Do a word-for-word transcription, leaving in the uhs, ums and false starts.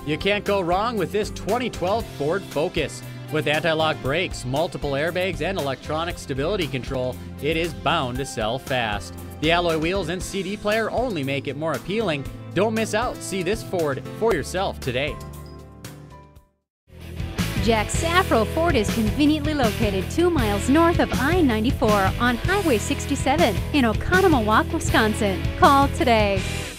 You can't go wrong with this twenty twelve Ford Focus. With anti-lock brakes, multiple airbags, and electronic stability control, it is bound to sell fast. The alloy wheels and C D player only make it more appealing. Don't miss out. See this Ford for yourself today. Jack's Safro Ford is conveniently located two miles north of I ninety-four on Highway sixty-seven in Oconomowoc, Wisconsin. Call today.